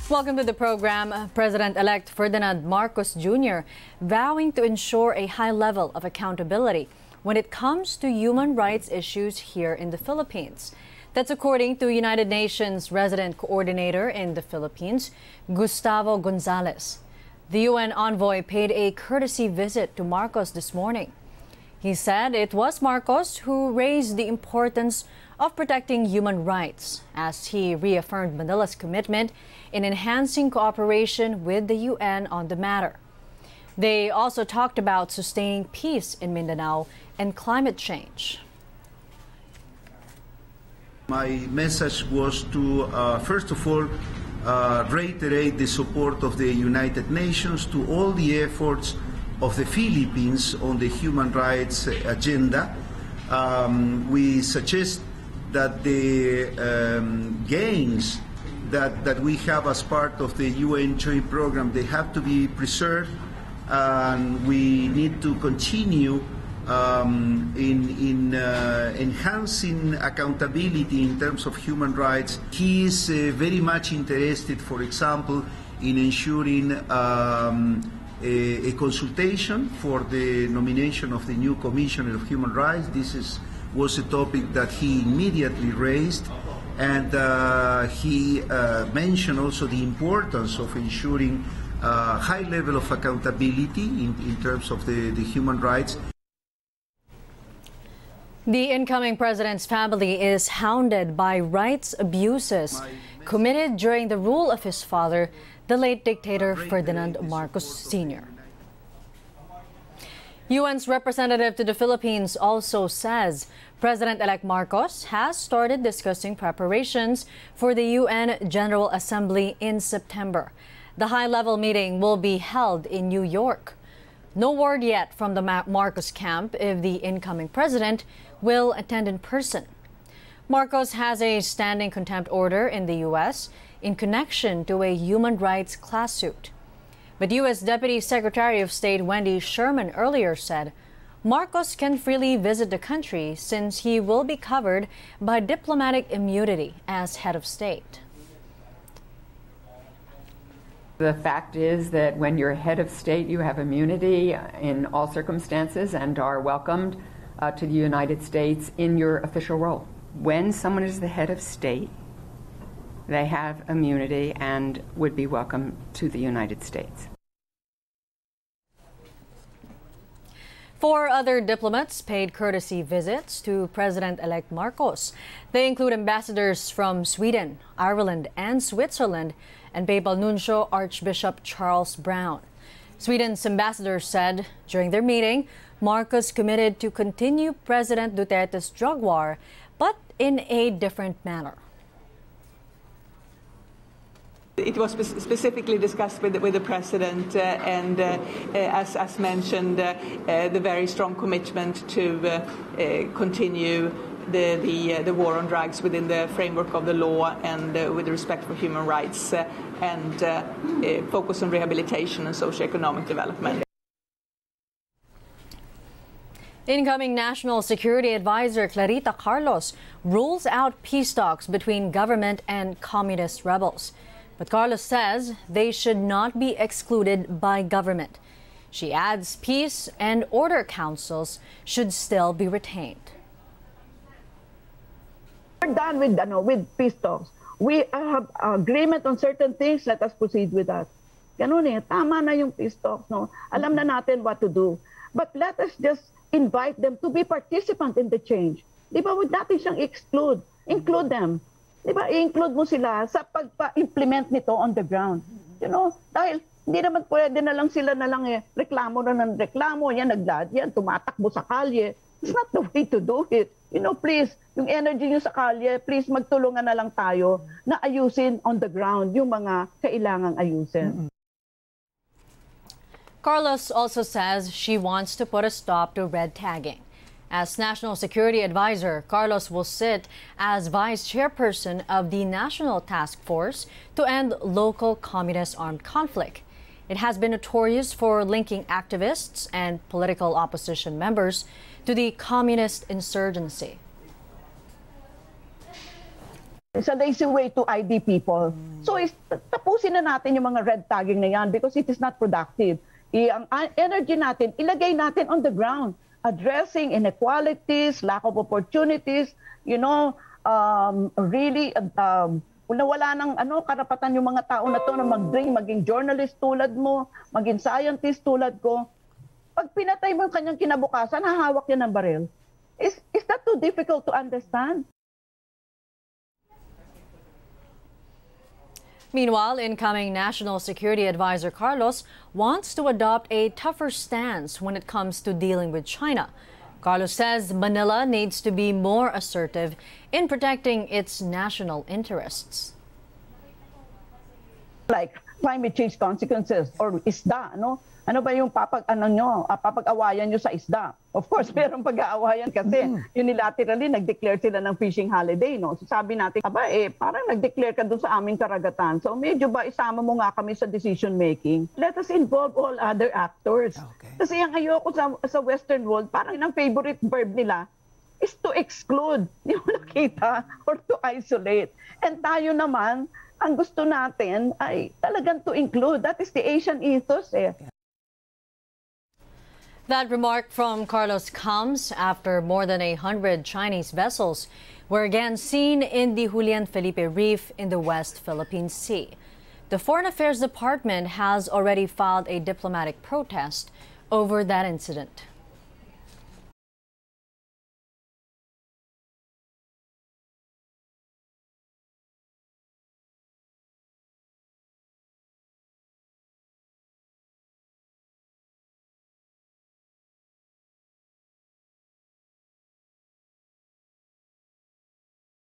Welcome to the program. President-elect Ferdinand Marcos Jr. vowing to ensure a high level of accountability when it comes to human rights issues here in the Philippines. That's according to United Nations Resident Coordinator in the Philippines, Gustavo Gonzalez. The UN envoy paid a courtesy visit to Marcos this morning. He said it was Marcos who raised the importance of protecting human rights as he reaffirmed Manila's commitment in enhancing cooperation with the UN on the matter. They also talked about sustaining peace in Mindanao and climate change. My message was to, first of all, reiterate the support of the United Nations to all the efforts of the Philippines on the human rights agenda. We suggest that the gains that we have as part of the UN Joint Program, they have to be preserved, and we need to continue in enhancing accountability in terms of human rights. He is very much interested, for example, in ensuring a consultation for the nomination of the new Commissioner of Human Rights. This was a topic that he immediately raised, and he mentioned also the importance of ensuring a high level of accountability in terms of the human rights. The incoming president's family is hounded by rights abuses committed during the rule of his father, the late dictator Ferdinand Marcos Sr. UN's representative to the Philippines also says President-elect Marcos has started discussing preparations for the UN General Assembly in September. The high-level meeting will be held in New York. No word yet from the Marcos camp if the incoming president will attend in person. Marcos has a standing contempt order in the U.S. in connection to a human rights class suit. But U.S. Deputy Secretary of State Wendy Sherman earlier said Marcos can freely visit the country since he will be covered by diplomatic immunity as head of state. The fact is that when you're head of state, you have immunity in all circumstances and are welcomed to the United States in your official role. When someone is the head of state, they have immunity and would be welcome to the United States. 4 other diplomats paid courtesy visits to President-elect Marcos. They include ambassadors from Sweden, Ireland, and Switzerland, and Papal Nuncio Archbishop Charles Brown. Sweden's ambassador said during their meeting, Marcos committed to continue President Duterte's drug war, but in a different manner. It was specifically discussed with the president, and as mentioned, the very strong commitment to continue the war on drugs within the framework of the law and with respect for human rights, and focus on rehabilitation and socioeconomic development. Incoming National Security Advisor Clarita Carlos rules out peace talks between government and communist rebels. But Carlos says they should not be excluded by government. She adds peace and order councils should still be retained. We're done with peace talks. We have agreement on certain things. Let us proceed with that. Ganun eh, tama na yung peace talks. No? Alam na natin what to do. But let us just invite them to be participant in the change. Di ba, huwag natin siyang exclude. Include them. Di ba, i-include mo sila sa pagpa-implement nito on the ground. You know, dahil hindi naman pwede na lang sila na lang reklamo na ng reklamo, yan naglad, yan tumatakbo sa kalye. It's not the way to do it. You know, please, yung energy nyo sa kalye, please magtulungan na lang tayo na ayusin on the ground yung mga kailangang ayusin. Carlos also says she wants to put a stop to red tagging. As National Security Advisor, Carlos will sit as Vice Chairperson of the National Task Force to end local communist armed conflict. It has been notorious for linking activists and political opposition members to the communist insurgency. It's a lazy way to ID people. So tapusin na natin yung mga red tagging na yan because it is not productive. Ang energy natin, ilagay natin on the ground, addressing inequalities, lack of opportunities, really wala ng karapatan yung mga tao na to na mag-dream, maging journalist tulad mo, maging scientist tulad ko. Pag pinatay mo yung kanyang kinabukasan, hahawak yan ng baril. Is that too difficult to understand? Meanwhile, incoming National Security Advisor Carlos wants to adopt a tougher stance when it comes to dealing with China. Carlos says Manila needs to be more assertive in protecting its national interests. Like climate change consequences or isda, no? Ano ba yung papag-awayan nyo sa isda? Of course, merong pag-aawayan kasi unilaterally nag-declare sila ng fishing holiday, no? So sabi natin, parang nag-declare ka doon sa aming karagatan. So medyo ba isama mo nga kami sa decision making? Let us involve all other actors. Okay. Kasi ang ayoko sa Western world, parang ang favorite verb nila is to exclude, di mo nakita, or to isolate. And tayo naman, ang gusto natin ay talagang to include. That is the Asian ethos eh. That remark from Carlos comes after more than 100 Chinese vessels were again seen in the Julian Felipe Reef in the West Philippine Sea. The Foreign Affairs Department has already filed a diplomatic protest over that incident.